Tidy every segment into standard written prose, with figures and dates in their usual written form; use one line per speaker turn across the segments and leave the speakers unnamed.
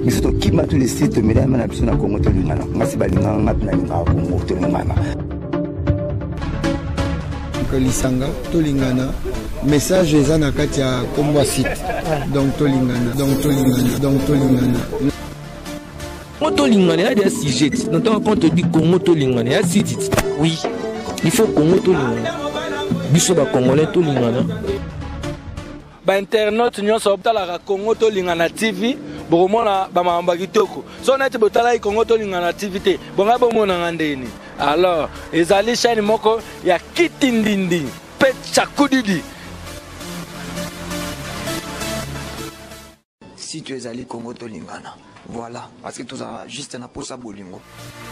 biso to kima tous les sites mesdames na biso na Congo to lingana ngasi balinga ngati na linga Congo to lingana
lisanga to lingana message eza na kati ya kombo site donc to lingana
Congo lingana, il y a des sujets. Quand on te dit Congo lingana, il y a des sujets. Oui, il faut Congo lingana. Biso ba Congolais to lingana.
Ba internet nyonso obtala ka Congo lingana TV, bomona ba mamba kitoko. So na te botala i Congo lingana TV te, bonga bomona ngandeni. Alors, ezali chaîne moko ya kitindindi, pecha kudidi.
Si tu es allé Congo lingana. Voilà, parce que tout ça juste un posa bolingo.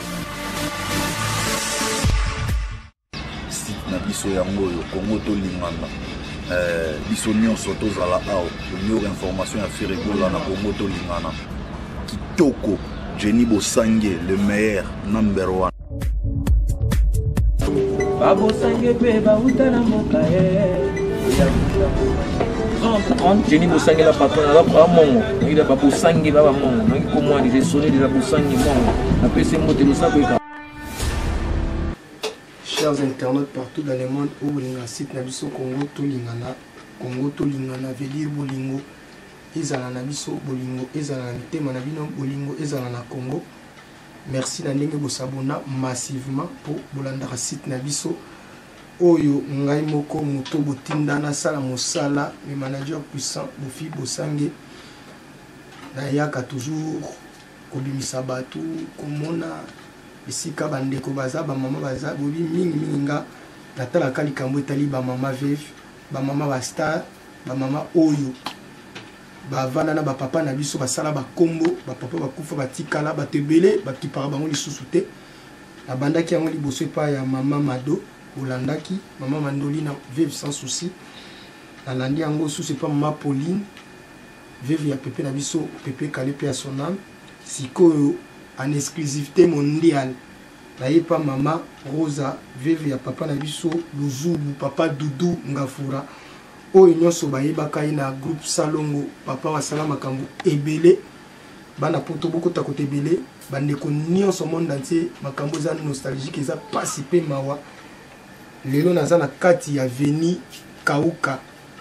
Si na biso yango yo Congo to lingana. Biso nyonso tozala awa, meilleure information ya Firigola na Congo to lingana. Kitoko, Jenny Bosange, le meilleur number 1.
Babo Sange pe ba utana mokae. Jenny Bosange la patronne la mongo. Il a pas Bosange la mongo. Donc comment il est sonné de la Bosange mongo. Après c'est monté le sac.
Chers internautes partout dans le monde où vous site na biso Congo to lingana veut dire bolingo ezala na biso bolingo ezala na tema na bino bolingo ezala na Congo. Merci na ndenge bo s'abonner massivement pour bolanda site na biso oyo ngai moko moto botindana sala mosala le manager puissant Bofi Bosange na yaka toujours kobimisa batu komona esika bandeko baza ba mama baza bobi mingi nga natala kali kambo etali ba mama veve ba mama ba star ba mama oyo ba vana na ba papa na biso basala ba kombo ba papa bakufa batikala batebele bakipara bango lisusu te na bandaki yango liboso epa ya mama Mado olandaki mama Mandoli na veve sans souci na landi yango sous pas mama Pauline veve ya pepe na biso pepe kalepe ya sonam sikoyo en exclusivité mondiale na yepa mama Rosa veve ya papa na biso Luzubu papa Dudu Ngafura oyo nyonso bayebaka na groupe Salongo papa wa salama makambo ebele bana poto boko ta kote ebele bandeko nyonso monde entier makambo za nostalgique eza pasi pe mawa lelo naza na kati ya Veni Kauka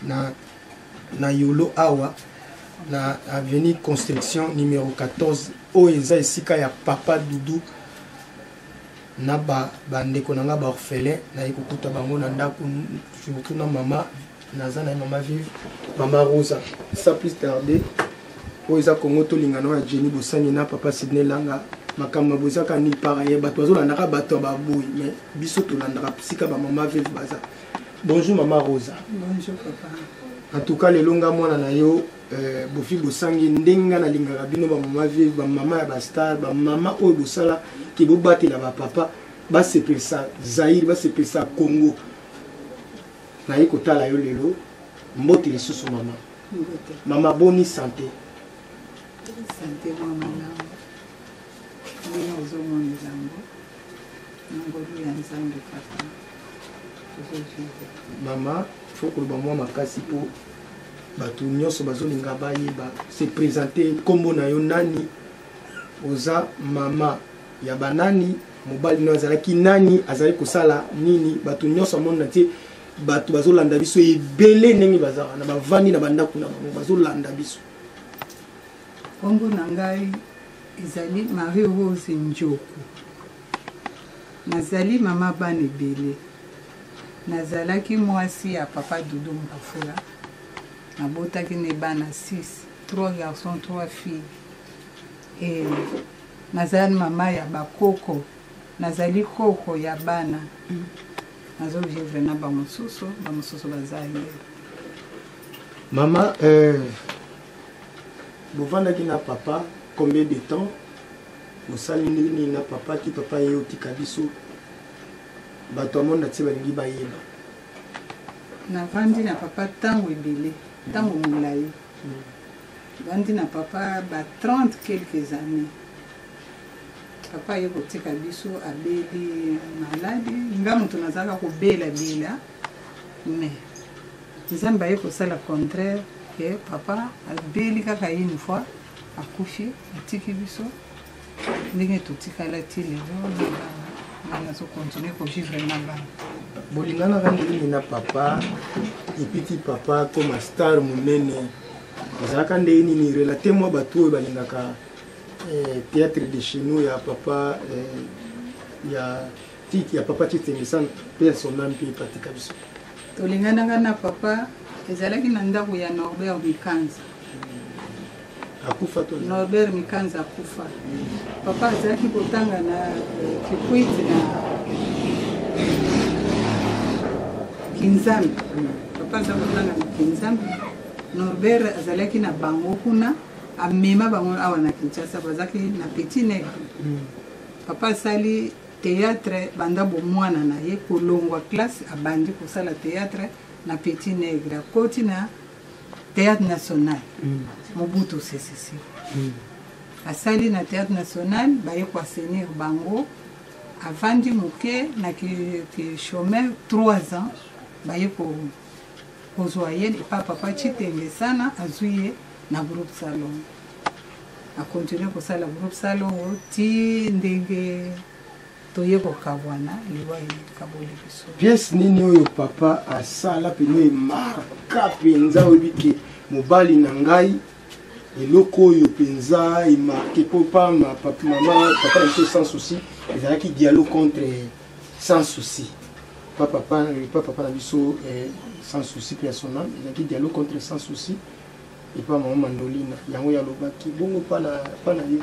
na Yolo awa na avenue construction numéro 14 oyo eza esika ya papa Dudu na bandeko na nga ba orphelin na ekokuta bango na ndako surtout na mama naza na mama vive mama Rosa ça plus tarder oyo eza Congo to lingana ya Jenny Bosange na papa Sidney Langa makambo bozaka ni pareil bato bazolandaka bato baboyi mais biso tolandaka sika ba mama vive baza. Bonjour maman Rosa.
Bonjour papa.
En tout cas le longa mwana na yo Bofi Bosange ndenga na lingaka bino ba mama vive ba mama ya ba star ba mama oyo bosala ki bobatela ba papa ba sepesa Zaire ba sepesa Congo na yiko tala yo lelo mbote lisusu mama mama boni santé
mama na bino zo moni zango ngolu ya nzambe papa
mama faut que le mwa makasi po batu nyonso bazolinga bayeba se présenter kombo na yo nani oza mama ya banani mobali no azalaki nani azali kosala nini batu nyonso monde entier batu bazolanda biso ebele ndenge bazala na bavandi na bandako na bango bazolanda biso.
Kombo na ngai ezali Marie Rose Njoku nazali mama bana ebele nazalaki mwasi ya papa Dudu Ngafura nabotaki ne bana 6 3 garçons 3 filles et nazali mama ya bakoko nazali koko ya bana nazo vivre na ba mosusu bazali
mama bovandaki na papa combien de temps mosali nini na papa ki papa ye otika biso bato amonda ti balingi bayeba
navandi na papa tango ebele tango molai vandi na papa ba 30 quelques années papa ye kotika biso abeli maladi nga moto nazalaka kobela mais nzambe aye kosala contraire que papa abeli kaka une fois akufi atiki biso ndenge totikala ti lelo nazokontinue kovivre na bana
bolinganaka ndenge na papa epiti papa comme star monene ezalaka ndenge nini relate mwa bato oyo balingaka théâtre de chez nous ya papa ya papa Titemisana mpe son âme mpe epatika biso
tolinganaka na papa ezalaki na ndako ya Norbert Mikanza
akufa to
Norbert Mikanza akufa papa azalaki kotanga na kikwiti na Kinzambi papa azalaki kotanga na Kinzambi Norbert azalaki na bango kuna amema bango awa na Kinshasa bazalaki na Petit Nègre papa asali théâtre banda bomwana na ye kolongwa classe abandi kosala théâtre na Petit Nègre akoti na théâtre national Mobutu Sese Seko asali na théâtre national baye koasenir bango avandi moke na ki chômeur 3 ans baye kozwa ye epa papa Chitenge sana azwi ye na groupe salon akontinue kosala groupe salon ti ndenge toye kokabwana liwa kaboli biso
pièce nini oyo papa asala pene emarka mpenza oyebike mobali na ngai eloko oyo mpenza emarke mpo mama papa biso sans souci ezalaki dialogue contre sans souci pas papa na biso sans souci mpe ya son âme ezalaki dialogue contre sans souci epa mama Mandolina yango yalobaki bongo pa na ye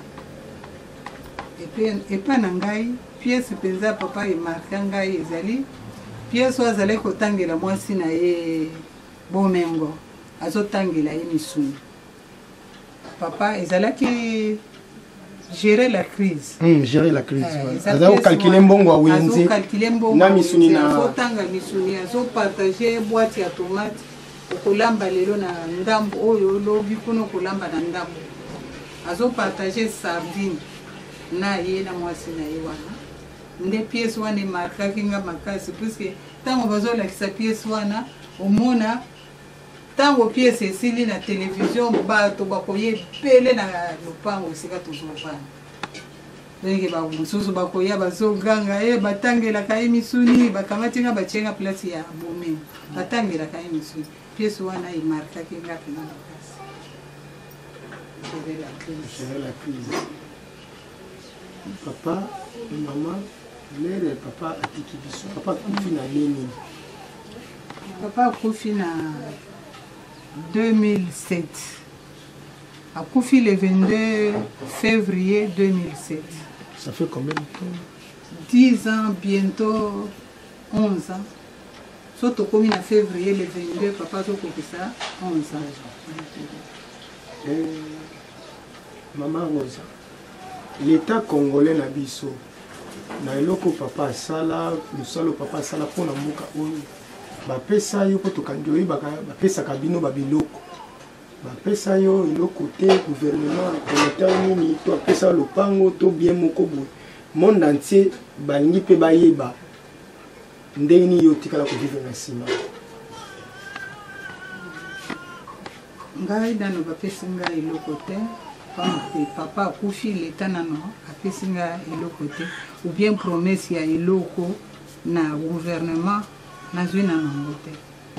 epa na ngai pièce mpenza papa emarka ngai ezali pièce oyo azalaki kotangela mwasi na ye bomengo azotangela ye misuni papa ezalaki gérer la crise
gérer la crise azali kokalkule mbongo awenze na misuni na
azotanga misuni azopartage boîte ya tomate okolamba lelo na ndambo oyo olobi kuna okolamba na ndambo azopartage sardine na ye na mwasi na ye wana nde pièce wana emarkaki nga makasi puisque ntango bazolakisa pièce wana omona ntango pièce esili na télévision bato bakoya ebele na lopango esika tozovanda ndenge bamosusu bakoya bazoganga batangelaka ye misuni bakamati nga batienga place ya bomengo batangelaka ye misuni pièce wana emarkaki nga pena makasi
gérer la crise papa mama mère papa atiki biso papa akufi na nini
papa akufi na 2007 akufi le 22 février 2007
ça fait combien de temps
10 ans bientôt 11 ans so tokomi na février le 22 papa tokokisa 11 ans
maman Rosa l'état congolais na biso na eloko papa asala mosalo papa asala mpona mboka oyo bapesa yo mpo tokandi oyebaka bapesaka bino babiloko bapesa yo eloko te gouvernement konateur nini to apesa lopango to bien moko boye monde entier balingi mpe bayeba ndenge nini yo otikala kovivre na nsima
ngai nano bapesi ngai eloko te papa akufi leta nano apesi ngai eloko te ou bien promesse ya eloko na gouvernement nazwi na nango te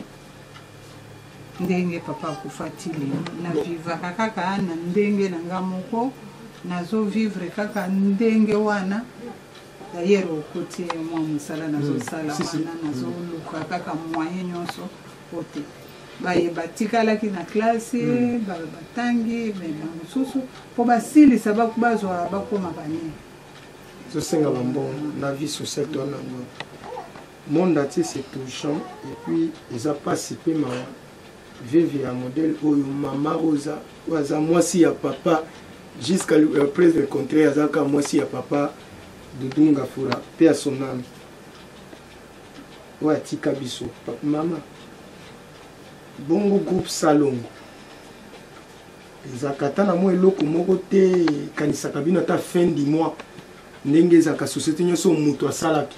ndenge papa akufa ti lelo navivaka kaka na ndenge na nga moko nazovivre kaka ndenge wana dayere okoti mwa mosala nazosala wana nazoluka kaka moyen nyonso ote baye batikalaki na klase batangi bamosusu mpo basilisa bazwa bakoma banene
tosenga bambongo na vie sociale wana ngo monde entier c'est touchant et puis eza pasi mpe mawa veve ya modèle oyo mama Rosa oyo aza mwasi ya papa jusqu'à presque le contraire azalaka mwasi ya papa Doudou Ngafura mpe ya son âme oyo atika biso mama bongo groupe salongo ezalaka ata na mwa eloko moko te ekanisaka bino ata fin du mois ndenge ezalaka société nyonso moto asalaki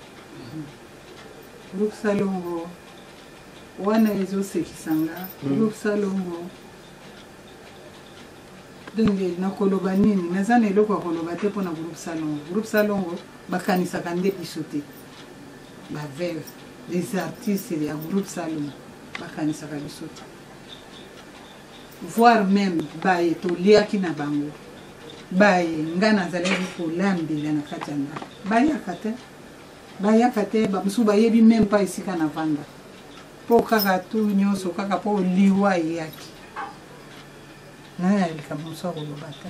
groupe salongo wana ezosekisanga groupe salongo donc nakoloba nini naza na eloko ya koloba te mpona groupe salongo bakanisaka nde biso te baveve les artistes ya groupe salongo bakanisaka biso te voire même baye toliaki na bango baye nga nazalaki kolambela na kati ya ndako bayaka te bamosusu bayebi même pa esika na vanda mpo kaka tu nyonso kaka mpo liwa eyaki naye na likambo mosu akoloba te.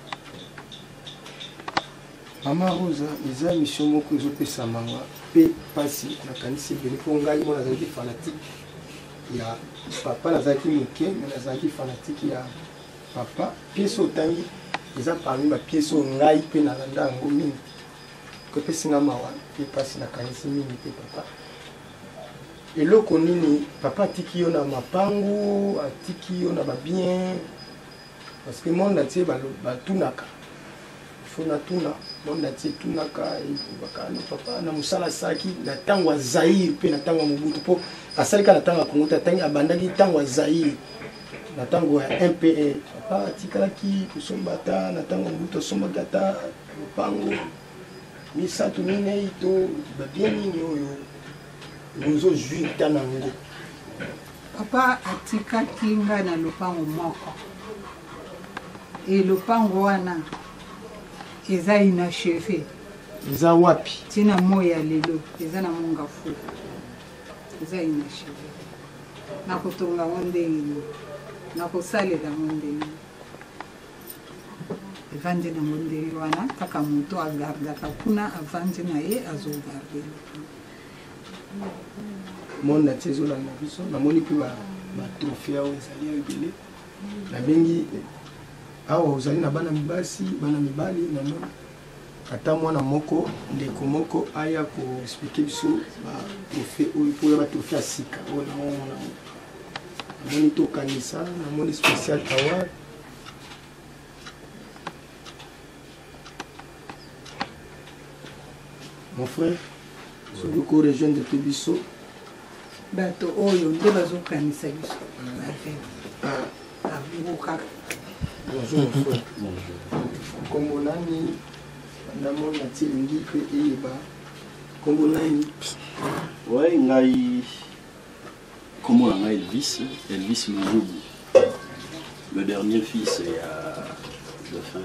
Mama Rosa eza mission moko ezopesamanga mpe mpasi nakanisi ebele mpo ngai mo nazalaki fanatique ya papa, nazalaki moke me nazalaki fanatique ya papa. Piese otangi eza parmi bapiese oyo ngai mpe nalanda yango mingi kopesinga mawa mpe mpasi nakanisi mingi mpe papa. Eloko nini papa atiki yo na mapangu, atiki yo na babien, parce que monde atie batunaka fona tuna monde atie tunaka bakana papa na musala saki na tango ya Zaire mpe na tango ya Mobutu mpo asalika na tango ya Kongo te atangi abandaki tango ya Zaire na tango ya MPA papa atikalaki kosombata na tango ya Mobutu asombaki ata lopango misato minei to babien nini oyo nous jouit dans nango.
Papa atikaki nga na lopango moko e lopango wana eza inachevé.
Eza wapi?
Tina moya lelo eza na Mongafu eza inachevé. Nakotonga ndenge nakosalela ndenge evandi na ndenge wana kaka moto agardaka kuna avandi na ye azogarde.
Monde atie ezolanda biso namoni mpe batrophée awa ezali ayo ebele nabengi awa ozali na bana mibasi bana mibali namoni ata mwana moko ndeko moko aya koexplike biso batrophée oyo mpo ya batrophée ya sika oyo naomona namoni tokanisa namoni spécial award mon frère soki korejoindre te biso
bato oyo nde bazokanisa biso abongo kaka.
Bonjour mon frère. Kombo nani ndamoni atilingi mpe eyeba kombo nani?
Ouais, ngai kombo na ngai Elvis Luzubu, le dernier fils ya de fin.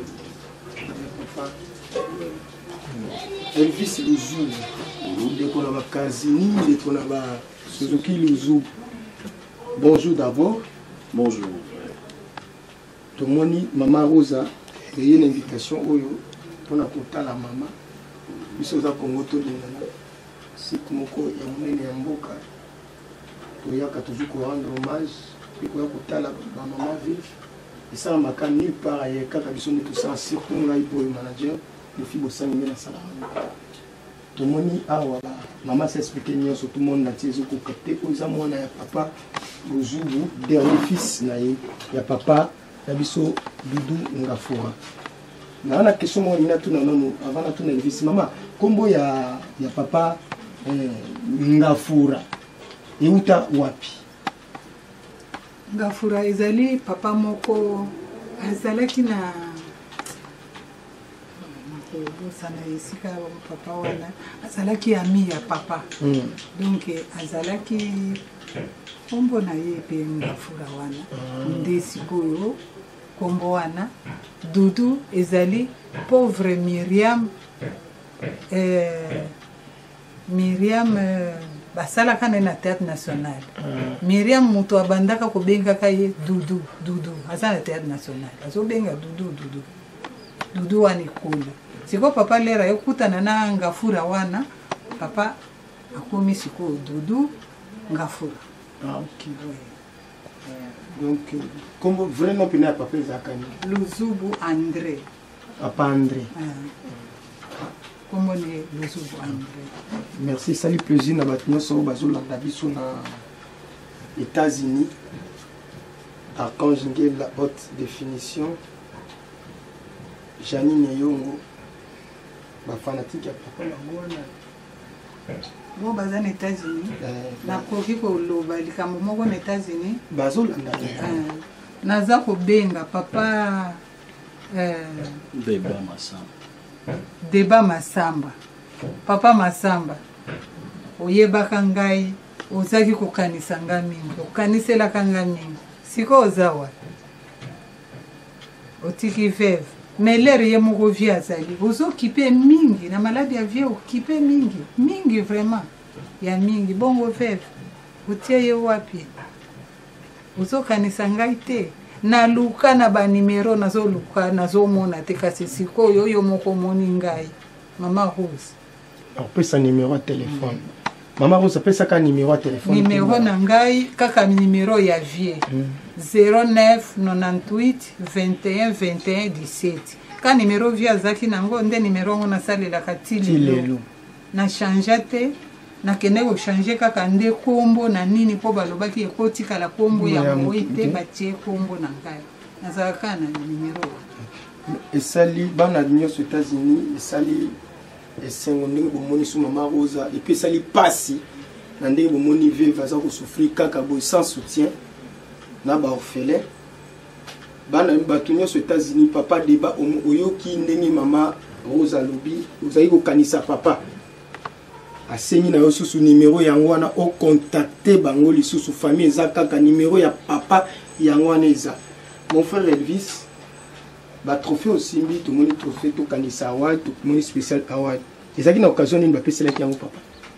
Elvis Luzubu ndeko na bakazini ndeko na ba Suzuki Luzubu. Bonjour d'abord.
Bonjour.
Tomoni Mama Rosa eye na invitation oyo mpona kotala mama biso oza Kongo tolingana site moko ya monene ya mboka toyaka toujours korendre hommage mpe koya kotala bamama vive esalamaka nulle part aye kaka biso nde tosala surtout ngai boyo manager lefi bosangi nde nasalaka. Tomoni awa mama s'explike nyonso tout le monde na tie ezokoka te oyo eza mwana ya papa Luzubu dernier fils na ye ya papa ya biso Dudu Ngafura. Na na question mo ina tuna nono avant na tuna Elvis mama kombo ya papa Ngafura euta wapi?
Ngafura ezali papa moko azalaki na bosana esika papa wana azalaki ami ya papa donc azalaki kombo na ye mpe Ngafura wana nde sikoyo kombo wana Dudu ezali pauvre Miriam basalaka na na théâtre national. Miriam moto abandaka kobengaka ye Dudu aza na théâtre national azobenga Dudu wana ekolo siko papa lera yokutana na Ngafura wana papa akomi siko Dudu Ngafura.
Ok. Donc kombo vrai nom pena papa ezakani
Luzubu André.
Papa André.
Kombo ne Luzubu André.
Merci, sali plaisir na bato nyonso oyo bazolanda biso na États-Unis. Archange Ngel la haute définition. Janine Yongo bafanatique ya papa nango wana
bo baza na États-Unis nakoki koloba likambo moko na États-Unis
bazolanda
naza kobenga papa Débat Massamba. Papa Massamba. Oyebaka ngai ozaki kokanisa nga mingi. Okaniselaka nga mingi. Siko ozawa. Otiki veve. Mais l'air ye moko vie azali. Ozokipe mingi. Na maladi ya vie okipe mingi. Mingi vraiment. Ya mingi. Bongo veve. Otie ye wapi. Ozokanisa ngai te. Na luka na ba numero nazo luka nazo mona te kasi siko yo moko moni ngai. Mama Rose.
Apesa numéro de téléphone. Mama Rose apesa ka numéro de téléphone.
Numéro na ngai kaka numéro ya vie. 09 98 21 21 17. Ka numéro vie azaki nango nde numéro ngona salela katili. Na changer te. Na kende ko changer kaka nde kombo na nini po balobaki ekoti kala kombo ya moite batie kombo na ngai. Nazaka na numéro.
Esali bana nyonso États-Unis esali esengo ndenge bomoni su Mama Rosa et puis esali pasi na ndenge bomoni veve aza ko souffrir kaka boy sans soutien na ba orphelin bana bato nyonso États-Unis papa débat oyoki ndenge Mama Rosa lobi ozali ko kanisa papa asengi na yo susu numéro yango wana o contacter bango lisusu famille eza kaka numéro ya papa yango wana eza mon frère Elvis ba trophée aussi mbi to moni trophée to kanisa award to moni spécial award ezaki na occasion nini ba pesela ki yango papa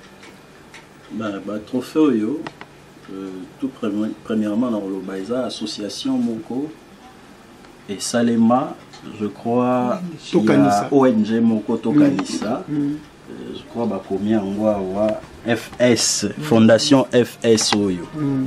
ba trophée yo tout premièrement dans le baisa association moko et Salema je crois ONG moko to kanisa je crois ba combien ngwa FS fondation FS oyo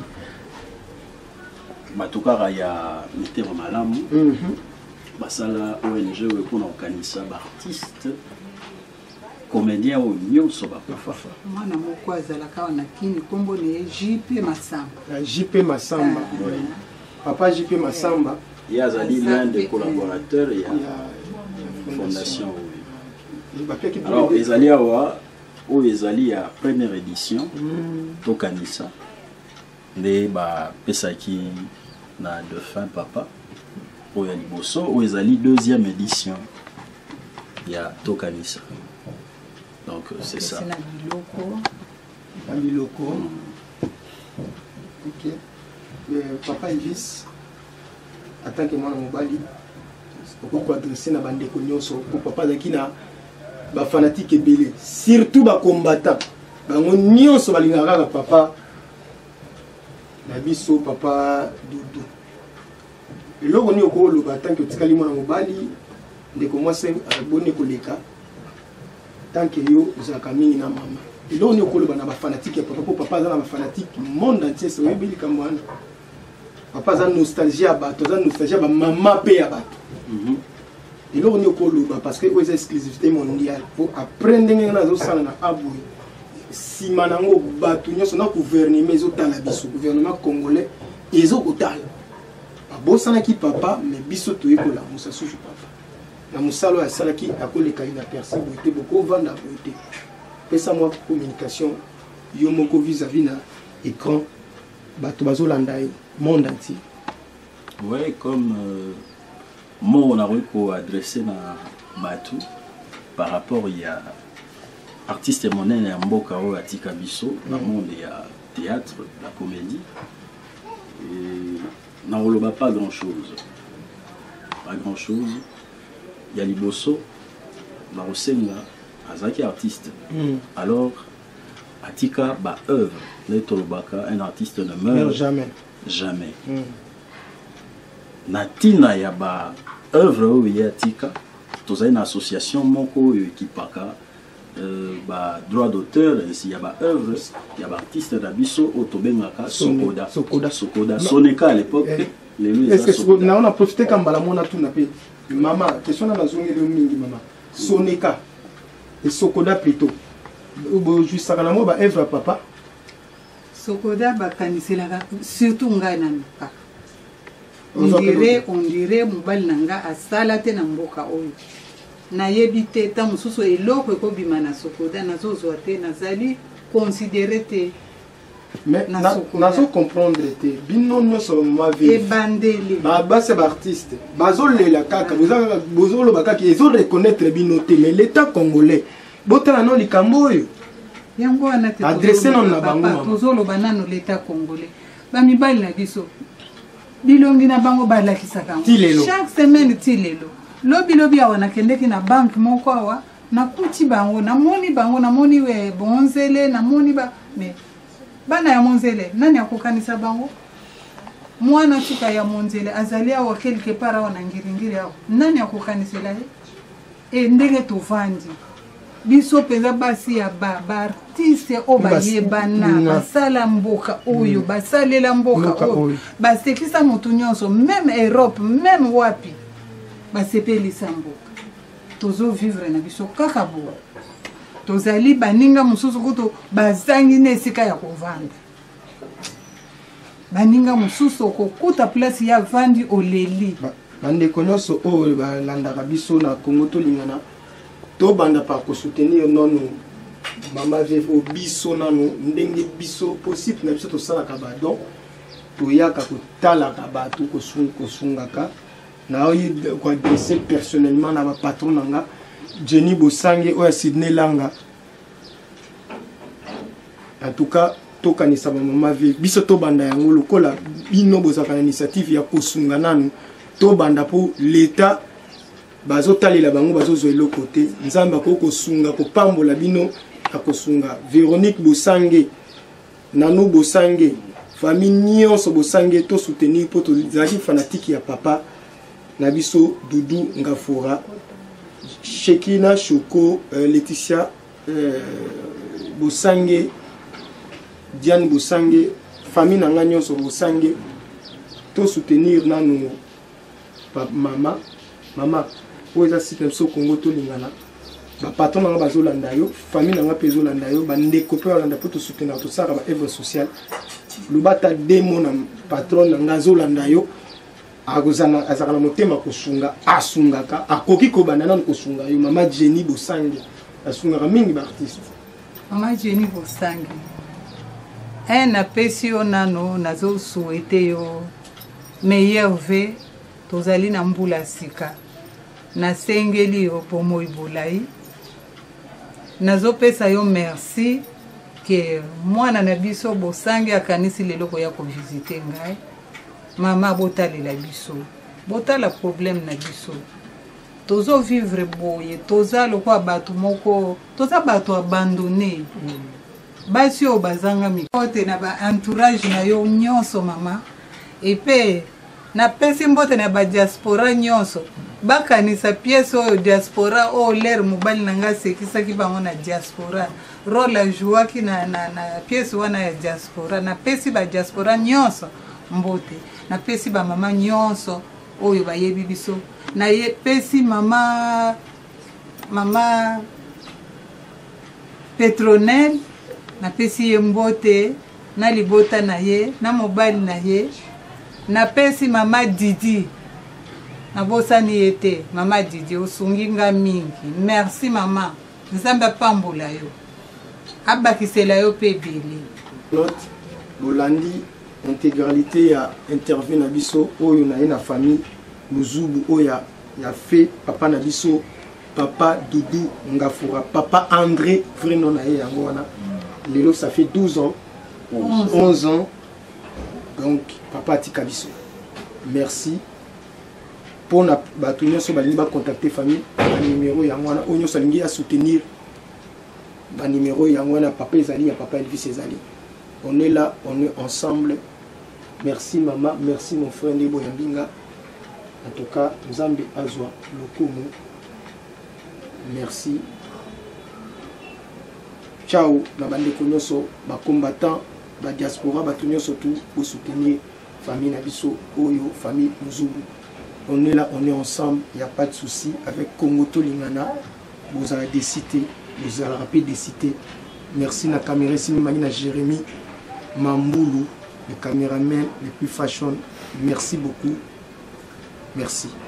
batukara ya mitero malamu basala ONG oyo pour organiser ba artiste comédien oyo nyonso ba pafafa
mwana moko azalaka na kini kombo ne JP Massamba.
JP Massamba papa JP Massamba
il y a l'un des collaborateurs il y a fondation alors ezali awa oyo ezali ya première édition to kanisa nde ba pesaki na de fin papa oyo ya liboso oyo ezali deuxième édition ya to kanisa donc c'est ça
biloko ok papa Elvis en tant que mwana mobali okoko adressé na bandeko nyonso po papa azalaki na ba fanatique ebele surtout ba combattant bango nyonso balingaka kaka papa na biso papa Doudou eloko ni okoloba tant que otikali mwana mobali ndeko mwasi aboni koleka tant que yo ozalaka mingi na mama eloko ni okoloba na ba fanatique ya papa po papa aza na ba fanatique monde entier so oyebeli likambo wana papa aza nostalgie ya bato aza nostalgie ya bamama mpe ya bato eloko ni okoloba parce que oyo eza exclusivité mondiale po apres ndenge na azosala na aboye nsima nango bato nyonso na gouvernement ezotala biso gouvernement congolais ezokotala babosanaki papa mais biso toyekola musa susu papa na mosala oyo asalaki akoleka inaperçu boye te bokovanda boye te pesa mwa communication yo moko vis-à-vis na écran bato bazolanda yo monde entier.
Oui, comme moi on a adressé na Batu par rapport il y a artiste monene ya mboka oyo atika biso na monde ya théâtre la comédie et na oloba pas grand chose il y a liboso na osenga azaki artiste alors atika ba œuvre le tolobaka un artiste ne meurt jamais na tina ya ba œuvre oyo ya tika tozali na association moko oyo ekipaka ba droit d'auteur ici ya ba œuvre ya ba artiste na biso oyo tobengaka sokoda soneka à l'époque
est-ce que na on a profité kambala mona tuna pe mama question na nazongeli mingi mama soneka et sokoda plutôt juste ça na mo ba œuvre papa
sokoda ba kaniselaka surtout ngai na mpa on dirait mobali nanga asala te na mboka oyo nayebi te ta mosusu eloko ekobima na sokoda nazozwa te nazali considéré te
mais nazo comprendre te bino nyonso ma vie
ebandeli
base artiste bazolela kaka bozoloba kaka ezo reconnaître bino te mais l'état congolais botala no likambo oyo
yango wana te
adressé non na bango
tozoloba nano l'état congolais bamibali na biso bilongi na bango balakisaka chaque semaine ti lelo lobi awa nakendeki na banque moko awa nakuti bango namoni we bonzele namoni mais bana ya monzele nani akokanisa bango mwana tuka ya monzele azali awa quelque part awa na ngiringiri awa nani akokanisela ye ndenge tovandi biso penza basi ya baartiste oyo bayebana basala mboka oyo basalela mboka oyo basekisa motu nyonso même Europe même wapi basepelisa mboka tozovivre na biso kaka boye tozali baninga mosusu kutu bazangi na esika ya kovanda baninga mosusu okokuta place ya vandi oleli
bandeko nyonso oyo balandaka biso na Congo tolingana tobanda par kosoutenir nono mama vevo biso nano ndenge biso possible na biso tosalaka badon toyaka kotalaka bato kosungaka na oyi koadresse personnellement na bapatron nanga Jenny Bosange oya Sydney Langa en tout cas tokanisa mama vevo biso tobanda yango lokola bino bozaka na initiative ya kosunga nano tobanda po l'état bazotalela bango bazozwa eloko te nzambe akokosunga kopambola bino akosunga Véronique Bosange Nano Bosange famille nyonso Bosange to soutenir po tozali fanatique ya papa na biso Doudou Ngafura Shekina Choko Laetitia Bosange Diane Bosange famille nanga nyonso Bosange to soutenir nano mama oza site so Congo tolingana ba patron nanga bazolanda yo famille nanga pezo landa yo bandeko pe balanda po to soutenir to saka ba œuvre sociale lubata demo na patron nanga zolanda yo agozana azakala motema kosunga asungaka akoki ko banana kosunga yo mama Jenny Bosange asungaka mingi ba artiste
mama Jenny Bosange na pesi yo nano nazo souhaiter yo meilleur vœu tozali na mbula sika nasengeli yo pomo ibulai nazopesa yo merci ke mwana na biso Bosange akanisi lelo ko ya ko visiter ngai mama botalela biso botala problème na biso tozo vivre boye toza lokwa bato moko toza bato abandonné basi o bazanga mikote na ba entourage na yo nyonso mama epe na pesi mbote na ba diaspora nyonso bakanisa pièce oyo diaspora o l'air mobali nanga sekisaki bango na diaspora rôle ajouaki na pièce wana ya diaspora na pesi ba diaspora nyonso mbote na pesi ba mama nyonso oyo bayebi biso na ye pesi mama Petronel na pesi ye mbote na libota na ye na mobali na ye na pesi mama Didi na bosani ete mama Didi osungi nga mingi merci mama nzambe pambola yo abakisela yo pe bele
note bolandi intégralité ya interview na biso oyo na ye na famille Muzubu oya ya fait papa na biso papa Doudou Ngafura papa André vrai nom na ye yango wana lelo ça fait 12 ans 11 ans donc papa tika biso merci pour na bato nyonso balingi ba contacter famille ba numéro yango wana oyo nyonso alingi ya soutenir ba numéro yango wana papa ezali ya papa Elvis ezali on est là on est ensemble merci maman merci mon frère Ndebo Yambinga en tout cas Nzambe azwa lokumu merci ciao na bandeko nyonso ba combattant ba diaspora bato nyonso tout pour soutenir famille na biso oyo famille Muzubu on est là on est ensemble il y a pas de souci avec Congo Tolingana vous allez des cités vous allez rappeler des cités merci na caméra ici na Jérémy Mamboulou le caméraman le plus fashion merci beaucoup merci